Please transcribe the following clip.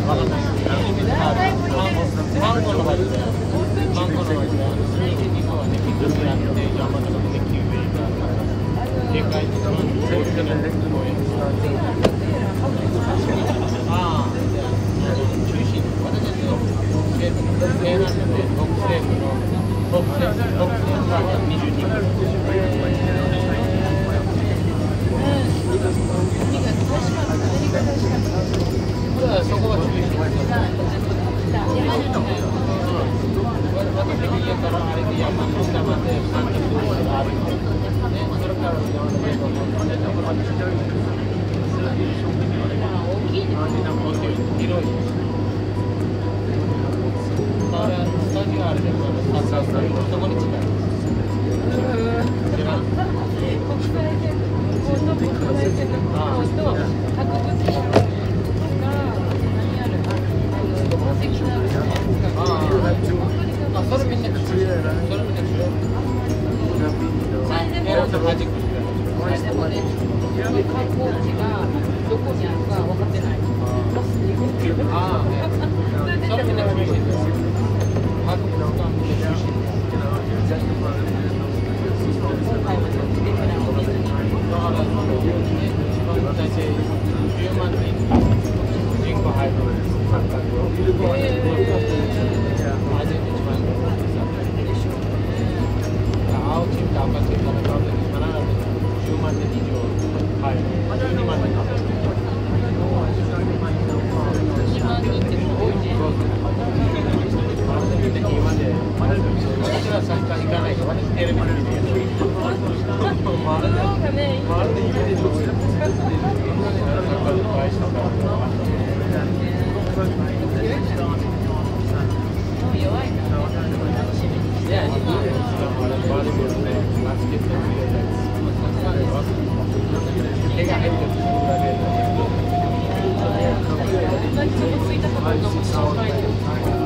わかんない。マンゴーの入ってる。マンゴーの入ってる。肉はね、ピクルスやって、山とかでキウイが。でかい。ああ。中心。私たちの西南部で北西部のが22分。そこは中心。私の家からあれで山の下まで30分ぐらいあるんで、それから山の上の方で大きい広い。スタジオあるで、そこに近い。知らん？国際線と博物館とか何ある？宝石のある。それみんな口。それみんな口。エロとマジック。でもね、観光地がどこにあるか分かってない。バスに行くっていう。それみんな中心です。博物館で中心。今回はちょっとできないお水に。だから、一番大体10万人人口入る感覚を。初めて一番青チームと赤チームが買うとき必ず10万人以上入る。12万人。2万人ってすごいね。今で私は参加行かないけど、私テレビで見てる。まるで夢でどっちか使ってる。弱いな。いや、手が入ってるだけで。